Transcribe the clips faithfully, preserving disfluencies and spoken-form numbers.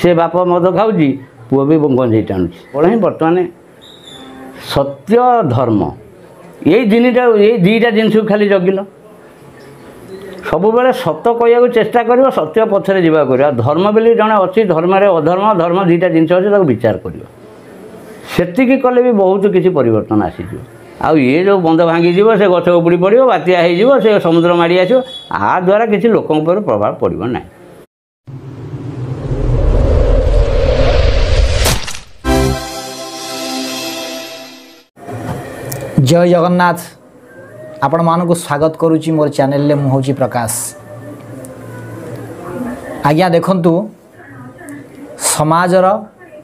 से बाप मद खाऊँगी पुओ भी गंजेई टाणुची बड़ा ही बर्तमान सत्य धर्म यही जिनटा यही दुईटा जिनस खाली जगिल सब बेले सत कहू चेष्टा कर सत्य पछरे जावा कर धर्म बोली जड़े अच्छी धर्म अधर्म धर्म दुईटा जिनस अच्छे विचार कर सेतिकी कले भी बहुत किसी परिवर्तन आसी आउ ये जो बंध भांगी से गछ उपुड़ी पड़ो बात्या हो से समुद्र माड़ी आस आ द्वारा किसी लोक प्रभाव पड़ो ना। जय जगन्नाथ आपण मानक स्वागत करुच्ची मोर चैनल मु हूँ प्रकाश। आज्ञा देखंतु समाजर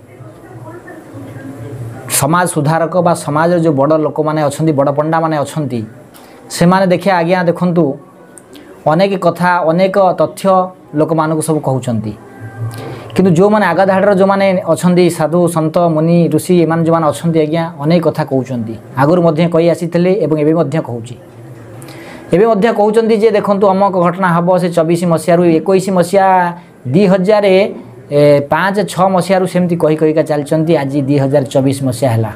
समाज सुधारक बा समाज जो बड़ लोक माने अछंती बड़ पंडा माने अछंती से माने देखिए आज्ञा देखंतु अनेक कथा अनेक तथ्य लोक मानक सब कहउचंती किंतु जो माने आगा धाड़र जो माने अछंती साधु संत मुनि ऋषि एमान जो माने अछंती आज्ञा अनेक कथा कहउचंती आगुर मध्य कहि आसीथिले एवं एबे मध्य कहउची एबे मध्य कहउचंती जे देखंतु अमक घटना हबो से चौबीस मसिया रु इक्कीस मसिया दो हज़ार पाँच छः मसीह सेमती कही कहीका चलती आज दुई हजार चौबीस मसीहा है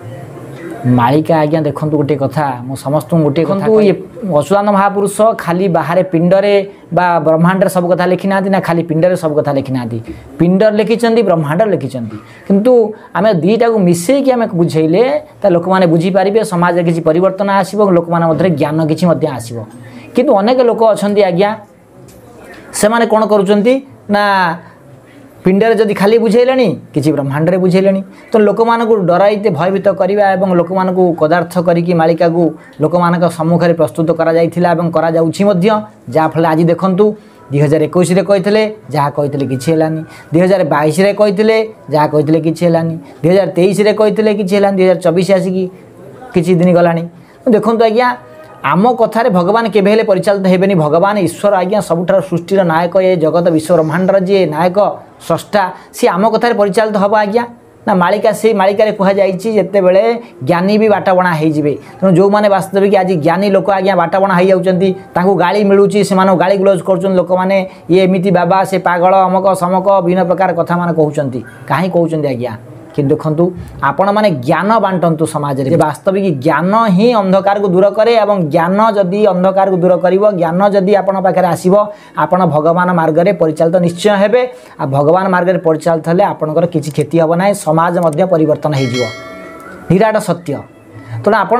मालिका आज्ञा देखो गोटे कथा मु समस्त गोटे कथा ये अच्युतानंद महापुरुष खाली बाहर पिंडरे बा ब्रह्मांड सब कथा लिखि ना ना खाली पिंडरे सब कथा लिखि ना पिंडर लिखिं ब्रह्मांड लिखिं किंतु आम दुईटा को मिसेक आम बुझेले तो लोक मैंने बुझीपारे समाज किसी परिवर्तन आसो लोक मैंने ज्ञान किसी आसो किंतु अनेक लोक अच्छा आज्ञा से मैंने कौन करुँच ना पिंडरे जदि खाली बुझेले किसी ब्रह्मांड में बुझेले तो लोक मानक डराइते भयभीत करवा और लोक मानक कदार्थ करिकी मालिका को लोक मान सम्मुख में प्रस्तुत करा जहाँफल आज देखूँ दुई हजार इक्कीस कहते जहाँ कहते कि दुई हजार बैश कहते जहाँ कहते कि दुई हजार तेईस कहते कि दुई हजार चौबीस आसिकी किसी दिन गला देखो आज्ञा आम कथार भगवान केबे परिचालित हेबेनी भगवान ईश्वर आज्ञा सबुठार सृष्टिर नायक ये जगत विश्व ब्रह्मांडर जी नायक स्रष्टा सी आम कथार परिचालित हम आज्ञा ना मालिका से मालिकार कहते बेले ज्ञानी भी बाटबणा होइजिबे तेणु जो मैंने वास्तविक आज ज्ञानी लोक आज्ञा बाटबणा हो जाती गाड़ी मिलूँ से गाड़ी गुलज कर लोक मैंने ये एमती बाबा से पागल अमक समक विभिन्न प्रकार कथा मान कहते कहीं कहते आज्ञा कि देखु आपण मैंने ज्ञान बांटतु समाज में वास्तविक ज्ञान ही अंधकार को दूर करे और ज्ञान जदि अंधकार को दूर कर ज्ञान जदि आपण पाखे आसो आपण भगवान मार्ग में परिचालित निश्चय हेबे आ भगवान मार्ग में परिचालित हेले आपणकर किसी क्षति हम ना समाज मध्य परिवर्तन हो निराट सत्य तेणु आप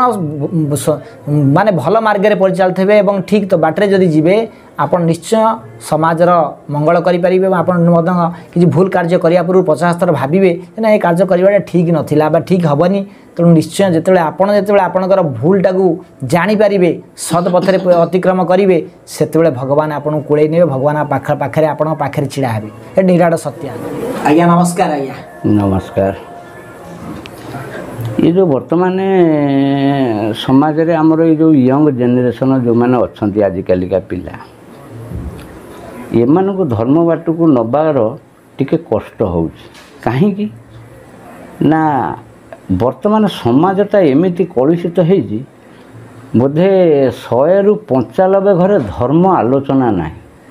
माने भल मार्ग में परिचालित हे और ठीक तो बाटे जदि जीवे आप निश्चय समाजर मंगल करें आप किसी भूल कार्य करने पूर्व पचास थर भावे ना ये कार्य करवाटा ठीक नाला बा ठीक हेनी तेणु निश्चय जिते आपड़ जो आपणकर भूलटा को जानीपारे सद पथर अतिक्रम करेंगे से भगवान आपको कूड़े ने भगवान पाखे आप पाखे छिड़ा हे ये निराट सत्य। आज्ञा नमस्कार। आज्ञा नमस्कार। ये जो वर्तमान समाज रे आमर ये जो यंग जेनेरेशन जो मैंने अच्छा आजिकल का पिला ये को धर्म बाट को नबार टिके कष्ट हो कहीं ना वर्तमान समाजटा एमती कलुषित हो बोधे शहे रु पंचानबे घरे धर्म आलोचना ना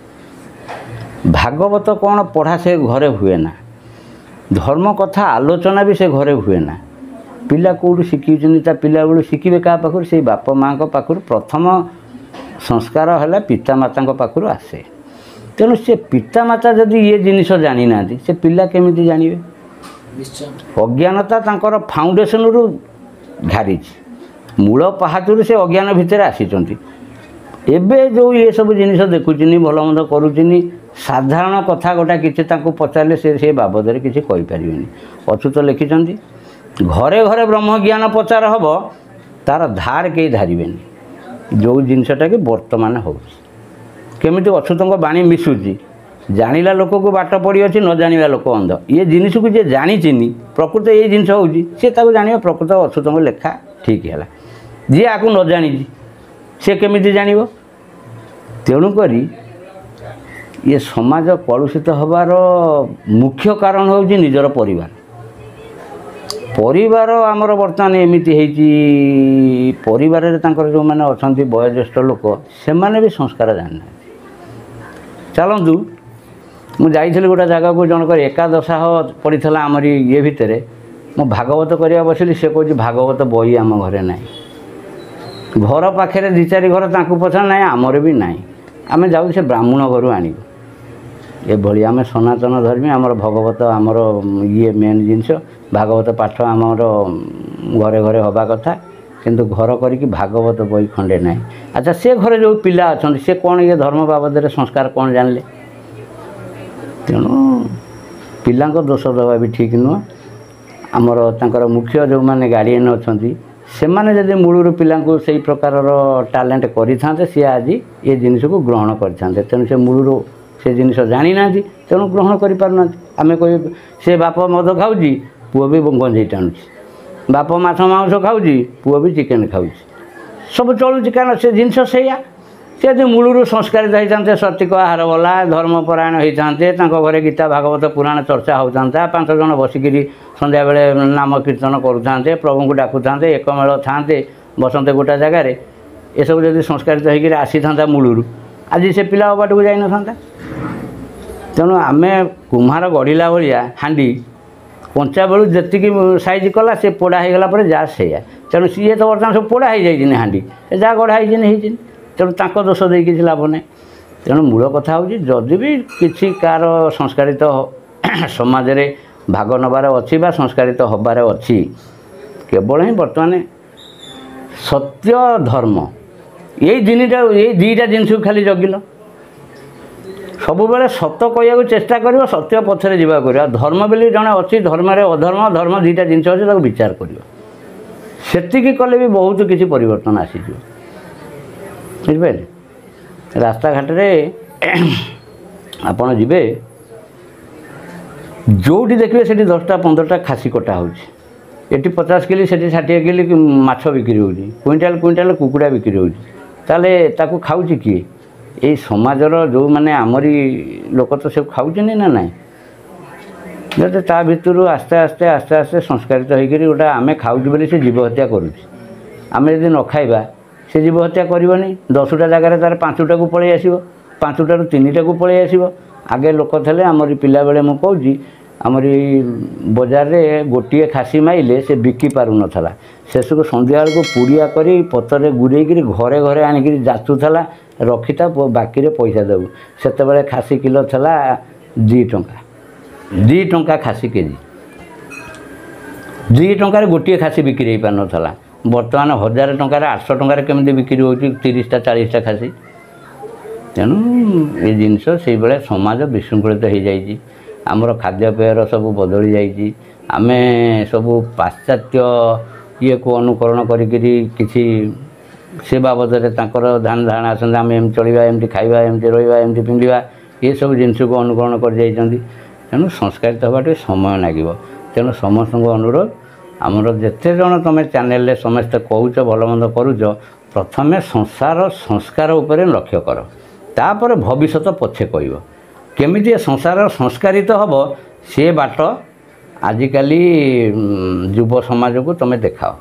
भागवत कौन पढ़ा से घरे हुए ना धर्म कथा आलोचना भी से घरे हुए ना पिला कौटू शिखी पिला बेलू शिखे क्या पाखर से बाप माँ पाखर प्रथम संस्कार है पितामाता पाखर आसे तेणु से पितामाता जदि ये जिनिस जानी ना से पिला केमिति जानिबे अज्ञानता तांकर फाउंडेशन रु घारी मूल पहाचरू से अज्ञान भितर आसीचंती एबे जो ये सब जिनिस देखुचिनी भल मंद करुचिनी साधारण कथा गोटा किसी पचारे से से बाबद किसी कहि परिबेनी अच्युत लिखिचंती घरे घरे ब्रह्म ज्ञान प्रचार हम तार धार कई धारिबेनी जो जिनसटा कि वर्तमान हो केमिति अच्युत बाणी मिशुची जानिला लोक को बाट पड़ी अच्छी न जानिला लोक अंध ये जिनिस को जे जानी प्रकृत ये जिनस होची सी जानिबा प्रकृत अच्युत लेखा ठीक है जी आपको न जानी से केमिति जानिबो तेणुक ये समाज कलुषित हबार मुख्य कारण हूँ निजर परिवार परिवार आमर बर्तमान एमती होती परिवार जो मैंने अच्छा वयोज्येष्ठ लोक से भी संस्कार जाना चलतु ମୁଁ ଯାଇଥିଲି ଗୋଟେ ଜାଗାକୁ ଜଣଙ୍କର ଏକାଦଶାହ ପଡ଼ିଥିଲା ଆମରି ଇଏ ଭିତରେ ମୁଁ ଭାଗବତ କରିବା ବସିଲି ସେ କହୁଛି ଭାଗବତ ବହି ଆମ ଘରେ ନାହିଁ ଘର ପାଖରେ ଦୁଇ ଚାରି ଘର ତାଙ୍କୁ ପଚାର ନାହିଁ ଆମର ବି ନାହିଁ ଆମେ ଯାଉ ସେ ବ୍ରାହ୍ମଣ ଘରୁ ଆଣିବୁ ଏଭଳି ଆମେ ସନାତନ ଧର୍ମୀ ଆମର ଭଗବତ ଆମର ଇଏ ମେନ୍ ଜିନିଷ ଭାଗବତ ପାଠ ଆମର ଘରେ ଘରେ ହେବା କଥା କିନ୍ତୁ ଘର କରିକି ଭାଗବତ ବହି ଖଣ୍ଡେ ନାହିଁ ଆଚ୍ଛା ସେ ଘରେ ଯେଉଁ ପିଲା ଅଛନ୍ତି ସେ କ'ଣ ଇଏ ଧର୍ମ ବାବଦରେ ସଂସ୍କାର କ'ଣ ଜାଣିଲେ ତେଣୁ ପିଲାଙ୍କ ଦୋଷ ଦେବା ବି ଠିକ୍ ନୁହଁ ଆମର ତାଙ୍କର ମୁଖ୍ୟ ଯେଉଁମାନେ ଗାର୍ଡ଼ିଆନ୍ ଅଛନ୍ତି ସେମାନେ ଯଦି ମୂଳରୁ ପିଲାଙ୍କୁ ସେଇ ପ୍ରକାରର ଟ୍ୟାଲେଣ୍ଟ କରିଥାନ୍ତେ ସିଏ ଆଜି ଏ ଜିନିଷକୁ ଗ୍ରହଣ କରିଥାନ୍ତେ ତେଣୁ ସେ ମୂଳରୁ ସେ ଜିନିଷ ଜାଣିନାହାନ୍ତି ତେଣୁ ଗ୍ରହଣ କରିପାରୁନାହାନ୍ତି ଆମେ କହିବୁ ସେ ବାପ ମଦ ଖାଉଛି ପୁଅ ବି ଗଞ୍ଜେଇ ଟାଣୁଛି ବାପ ମାଛ ମାଂସ ଖାଉଛି ପୁଅ ବି ଚିକେନ୍ ଖାଉଛି ସବୁ ଚଳୁଛି କାରଣ ସେ ଜିନିଷ ସେଇଆ ସେ ଯଦି ମୂଳରୁ ସଂସ୍କାରିତ ହେଇଥାନ୍ତେ ସଠିକ ଆହାର ଗଲା ଧର୍ମପରାୟଣ ହେଇଥାନ୍ତେ ତାଙ୍କ ଘରେ ଗୀତା ଭାଗବତ ପୁରାଣ ଚର୍ଚ୍ଚା ହେଉଥାନ୍ତା ପାଞ୍ଚ ଜଣ ବସିକିରି ସନ୍ଧ୍ୟାବେଳେ ନାମ କୀର୍ତ୍ତନ କରୁଥାନ୍ତେ ପ୍ରଭୁଙ୍କୁ ଡାକୁଥାନ୍ତେ ଏକମେଳ ଥାନ୍ତେ ବସନ୍ତେ ଗୋଟେ ଜାଗାରେ ଏସବୁ ଯଦି ସଂସ୍କାରିତ ହେଇକିରି ଆସିଥାନ୍ତା ମୂଳରୁ ଆଜି ସେ ପିଲା ବାଟକୁ ଯାଇନଥାନ୍ତା ତେଣୁ ଆମେ କୁମ୍ଭାର ଗଢ଼ିଲା ଭଳିଆ ହାଣ୍ଡି କଞ୍ଚା ବେଳୁ ଯେତିକି ସାଇଜ୍ କଲା ସେ ପୋଡ଼ା ହେଇଗଲା ପରେ ଯାହା ସେଇଆ ତେଣୁ ସିଏ ତ ବର୍ତ୍ତମାନ ସବୁ ପୋଡ଼ା ହେଇଯାଇଛି ହାଣ୍ଡି ଯାହା ଗଢ଼ା ହେଇଛି ହେଇଛି ତେଣୁ ତାଙ୍କ ଦୋଷ ଦେଇ କିଛି ଲାଭ ନାହିଁ ତେଣୁ ମୂଳ କଥା ହେଉଛି ଯଦି ବି କିଛି କାହାର ସଂସ୍କାରିତ ସମାଜରେ ଭାଗ ନେବାର ଅଛି ବା ସଂସ୍କାରିତ ହେବାର ଅଛି କେବଳ ହିଁ ବର୍ତ୍ତମାନ ସତ୍ୟ ଧର୍ମ ଏଇ ଦିନଟା ଏଇ ଦୁଇଟା ଜିନିଷକୁ ଖାଲି ଜଗିଲ ସବୁବେଳେ ସତ କହିବାକୁ ଚେଷ୍ଟା କରିବ ସତ୍ୟ ପଛରେ ଯିବାକୁ କରିବ ଧର୍ମ ବୋଲି ଜଣେ ଅଛି ଧର୍ମରେ ଅଧର୍ମ ଧର୍ମ ଦୁଇଟା ଜିନିଷ ଅଛି ତାକୁ ବିଚାର କରିବ ସେତିକି କଲେ ବି ବହୁତ କିଛି ପରିବର୍ତ୍ତନ ଆସିଯିବ ବୁଝିପାରିଲେ ରାସ୍ତାଘାଟରେ ଆପଣ ଯିବେ ଯେଉଁଠି ଦେଖିବେ ସେଠି ଦଶଟା ପନ୍ଦରଟା ଖାସି କଟା ହେଉଛି ଏଠି ପଚାଶ କିଲି ସେଠି ଷାଠିଏ କିଲି ମାଛ ବିକ୍ରି ହେଉଛି କୁଇଣ୍ଟାଲ କୁଇଣ୍ଟାଲ କୁକୁଡ଼ା ବିକ୍ରି ହେଉଛି ତାହେଲେ ତାକୁ ଖାଉଛି କିଏ ଏଇ ସମାଜର ଯେଉଁମାନେ ଆମରି ଲୋକ ତ ସବୁ ଖାଉଛନ୍ତି ନା ନାହିଁ ଯଦି ତା ଭିତରୁ ଆସ୍ତେ ଆସ୍ତେ ଆସ୍ତେ ଆସ୍ତେ ସଂସ୍କାରିତ ହେଇକରି ଗୋଟେ ଆମେ ଖାଉଛୁ ବୋଲି ସେ ଜୀବ ହତ୍ୟା କରୁଛି ଆମେ ଯଦି ନ ଖାଇବା ସେ ଜୀବ ହତ୍ୟା କରିବନି ଦଶଟା ଜାଗାରେ ତା'ର ପାଞ୍ଚଟାକୁ ପଳେଇ ଆସିବ ପାଞ୍ଚଟାରୁ ତିନିଟାକୁ ପଳେଇ ଆସିବ ଆଗେ ଲୋକ ଥିଲେ ଆମରି ପିଲାବେଳେ ମୁଁ କହୁଛି ଆମରି ବଜାରରେ ଗୋଟିଏ ଖାସି ମାଇଲେ ସେ ବିକି ପାରୁନଥିଲା ଶେଷକୁ ସନ୍ଧ୍ୟାବେଳକୁ ପୁଡ଼ିଆ କରି ପତ୍ରରେ ଗୁଡ଼େଇକିରି ଘରେ ଘରେ ଆଣିକିରି ଯାଚୁଥିଲା ରଖିଥା ବାକିରେ ପଇସା ଦେବୁ ସେତେବେଳେ ଖାସି କିଲୋ ଥିଲା ଦୁଇ ଟଙ୍କା ଦୁଇ ଟଙ୍କା ଖାସି କେଜି ଦୁଇ ଟଙ୍କାରେ ଗୋଟିଏ ଖାସି ବିକ୍ରି ହେଇପାରୁନଥିଲା ବର୍ତ୍ତମାନ ହଜାର ଟଙ୍କାରେ ଆଠଶହ ଟଙ୍କାରେ କେମିତି ବିକ୍ରି ହେଉଛି ତିରିଶଟା ଚାଳିଶଟା ଖାସି ତେଣୁ ଏ ଜିନିଷ ସେଇଭଳିଆ ସମାଜ ବିଶୃଙ୍ଖଳିତ ହେଇଯାଇଛି ଆମର ଖାଦ୍ୟପେୟର ସବୁ ବଦଳି ଯାଇଛି ଆମେ ସବୁ ପାଶ୍ଚାତ୍ୟ ଇଏକୁ ଅନୁକରଣ କରିକିରି କିଛି ସେ ବାବଦରେ ତାଙ୍କର ଧ୍ୟାନ ଧାରଣା ଆସନ୍ତି ଆମେ ଏମିତି ଚଳିବା ଏମିତି ଖାଇବା ଏମିତି ରହିବା ଏମିତି ପିନ୍ଧିବା ଏସବୁ ଜିନିଷକୁ ଅନୁକରଣ କରିଯାଇଛନ୍ତି ତେଣୁ ସଂସ୍କାରିତ ହେବା ଟିକେ ସମୟ ଲାଗିବ ତେଣୁ ସମସ୍ତଙ୍କୁ ଅନୁରୋଧ ଆମର ଯେତେ ଜଣ ତୁମେ ଚ୍ୟାନେଲରେ ସମସ୍ତେ କହୁଛ ଭଲମନ୍ଦ କରୁଛ ପ୍ରଥମେ ସଂସାର ସଂସ୍କାର ଉପରେ ଲକ୍ଷ୍ୟ କର ତାପରେ ଭବିଷ୍ୟତ ପଛେ କହିବ କେମିତି ସଂସାର ସଂସ୍କାରିତ ହେବ ସେ ବାଟ ଆଜିକାଲି ଯୁବ ସମାଜକୁ ତୁମେ ଦେଖାଅ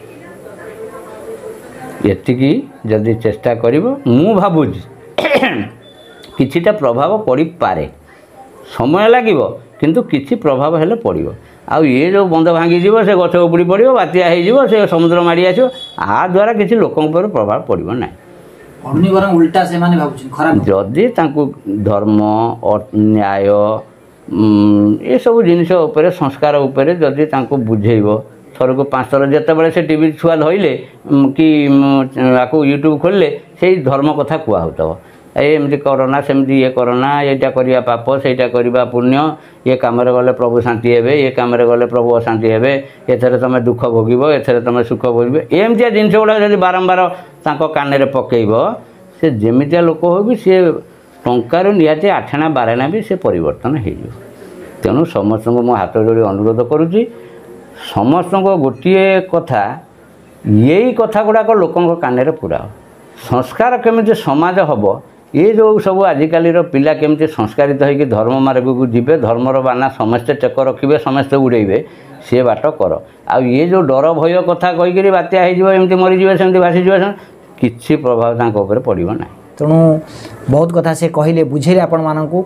ଏତିକି ଯଦି ଚେଷ୍ଟା କରିବ ମୁଁ ଭାବୁଛି କିଛିଟା ପ୍ରଭାବ ପଡ଼ିପାରେ ସମୟ ଲାଗିବ କିନ୍ତୁ କିଛି ପ୍ରଭାବ ହେଲେ ପଡ଼ିବ ଆଉ ଇଏ ଯେଉଁ ବନ୍ଧ ଭାଙ୍ଗିଯିବ ସେ ଗଛ ଉପୁଡ଼ି ପଡ଼ିବ ବାତ୍ୟା ହେଇଯିବ ସେ ସମୁଦ୍ର ମାଡ଼ି ଆସିବ ଆ ଦ୍ୱାରା କିଛି ଲୋକଙ୍କ ଉପରେ ପ୍ରଭାବ ପଡ଼ିବ ନାହିଁ ଉଲ୍ଟା ସେମାନେ ଭାବୁଛନ୍ତି ଖରାପ ଯଦି ତାଙ୍କୁ ଧର୍ମ ନ୍ୟାୟ ଏସବୁ ଜିନିଷ ଉପରେ ସଂସ୍କାର ଉପରେ ଯଦି ତାଙ୍କୁ ବୁଝେଇବ ଥରକୁ ପାଞ୍ଚ ଥର ଯେତେବେଳେ ସେ ଟିଭି ଛୁଆ ଧଇଲେ କି ଆକୁ ୟୁଟ୍ୟୁବ୍ ଖୋଲିଲେ ସେଇ ଧର୍ମ କଥା କୁହା ହେଉଥିବ ଏମିତି କରନା ସେମିତି ଇଏ କରନା ଏଇଟା କରିବା ପାପ ସେଇଟା କରିବା ପୁଣ୍ୟ ଏ କାମରେ ଗଲେ ପ୍ରଭୁ ଶାନ୍ତି ହେବେ ଏ କାମରେ ଗଲେ ପ୍ରଭୁ ଅଶାନ୍ତି ହେବେ ଏଥିରେ ତୁମେ ଦୁଃଖ ଭୋଗିବ ଏଥିରେ ତୁମେ ସୁଖ ଭୋଗିବ ଏମିତିଆ ଜିନିଷ ଗୁଡ଼ାକ ଯଦି ବାରମ୍ବାର ତାଙ୍କ କାନରେ ପକାଇବ ସେ ଯେମିତିଆ ଲୋକ ହେଉ ବି ସିଏ ଟଙ୍କାରୁ ନିହାତି ଆଠଣା ବାରେଣା ବି ସେ ପରିବର୍ତ୍ତନ ହେଇଯିବ ତେଣୁ ସମସ୍ତଙ୍କୁ ମୁଁ ହାତ ଯୋଡ଼ି ଅନୁରୋଧ କରୁଛି ସମସ୍ତଙ୍କ ଗୋଟିଏ କଥା ଏଇ କଥା ଗୁଡ଼ାକ ଲୋକଙ୍କ କାନରେ ପୁରାଅ ସଂସ୍କାର କେମିତି ସମାଜ ହେବ ये जो सब आजिकल पिला केमती संस्कारित होगी धर्म मार्ग को जीवे धर्मर बाना समस्ते टेक रखिए समस्ते उड़ेबे सी बाट कर आ ये जो डर भय कथा कहीकि बात्या होमती मरीजे सेमती भासीजे कि प्रभाव पड़ो ना। तेणु बहुत कथा से कहले बुझेले आपण मानक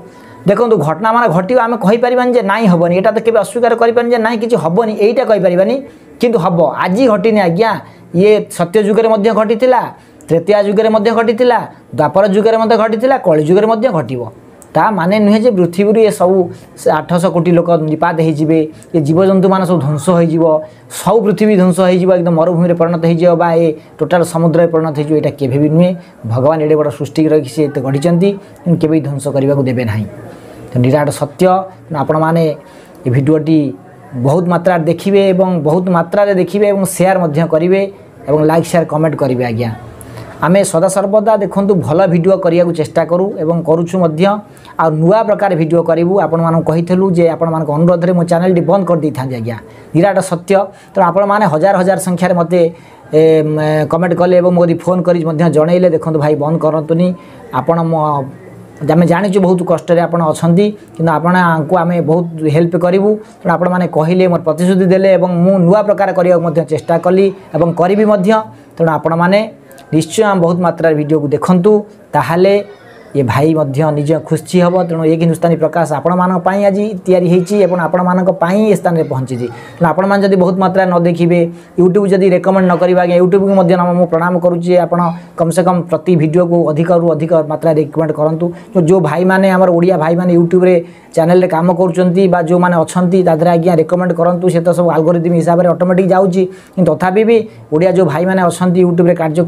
देखो घटना मान घट आम कहीपर जे नाई हेनी यहाँ तो केवे अस्वीकार करें ना कि हेनी यहीटा कहीपर किंतु हम आज घटनी आज्ञा ये सत्य जुगे घटी त्रेतीया जुगे घटी द्वापर जुगे घटी कली जुगे घटव ता माने नुहे जे पृथ्वी ये सब आठश कोटी लोक निपात होइजिबे ये जीवजंतु मान सब ध्वंस हो सब पृथ्वी ध्वंस हो एकदम मरुभूमि परिणत हो ये टोटाल समुद्र परिणत हो यहाँ केवे भी नुहे भगवान एडे बड़ सृष्टि रखी से गढ़ी केवे ध्वंस करने को देवे ना तो निराट सत्य आपण मैंने ये भिडटी बहुत मात्रा देखिए और बहुत मात्रा देखिए और शेयर करेंगे और लाइक शेयर कमेंट करेंगे आज्ञा आमे सदा सर्वदा देखूँ भल भिड करने को चेष्टा करूँ एवं करुचु आ नुआ प्रकार भिड करूँ आपण मानक कहीलु जे आपण मानक अनुरोध में मो चैनल टी बंद कर दी था आज्ञा निराट सत्य तो आपण मैंने हजार हजार संख्यार मत कमेंट कले मोदी फोन कर जनइले देखो भाई बंद करतुनी आपण आम जाचु बहुत कष्ट आपड़ अच्छा कि आपको आम बहुत हेल्प करूँ तेणु आपण मैंने कहले मोर प्रतिश्रुति देले मु नुआ प्रकार करने चेष्टा कली और करी तेणु आपण मैंने निश्चय बहुत मात्रा वीडियो को देखंतु ताहाले ये भाई मध्य निज खुशी हम तेणु एक हिंदुस्तानी प्रकाश आपण मानक आज तैयारी होती आपण मानक ये स्थान में पहुँची तेणु आपण मैंने बहुत मात्रा न देखिए यूट्यूब जदि रेकमेंड न करेंगे आज्ञा यूट्यूब को मध्य मुझे प्रणाम करुच्चे आपण कम से कम प्रति वीडियो को अधिक रु अधिक मात्रा रेकमेंड करूँ जो जो भाई मैंने आम ओडिया भाई मैंने यूट्यूब रे चैनल रे काम कर जो मैंने अच्छा आज्ञा रेकमेंड करूँ से तो सब आलगोरिथम हिसाब से ऑटोमेटिक जाऊँगी तथापि भी ओडिया जो भाई मैंने अच्छा यूट्यूब रे कार्य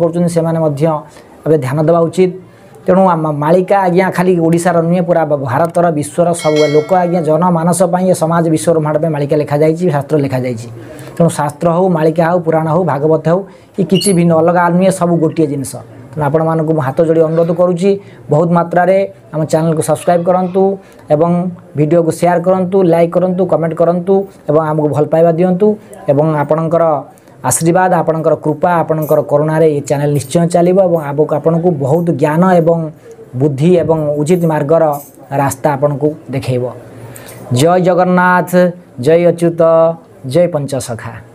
कर ध्यान देवा उचित तेणु मालिका आज्ञा खाली ओडिशार नुहे पूरा भारतर विश्वर सब लोक आज्ञा जनमानस समाज विश्व ब्रह्मांड मालिका लिखा जाइए शास्त्र लिखा जाइए तेणु शास्त्र हो मालिका हो पुराण हो भागवत हो कि किसी भिन्न अलग नुहे सब गोटे जिनस तेणु आपण मानक हाथ जोड़ी अनुरोध करुच्ची बहुत मात्रा आम चैनल को सब्सक्राइब करूँ एवं वीडियो को शेयर करूँ लाइक करूँ कमेंट करूँ एवं आमको भल पाइबा दिंतु एवं आपणकर आशीर्वाद आपणकर कृपा आपणकर करुणा रे ये चैनल निश्चय चलिबो एवं आपको आपनको बहुत ज्ञान एवं बुद्धि एवं उचित मार्गर रास्ता आपनको देखैबो। जय जगन्नाथ, जय अच्युत, जय पंचसखा।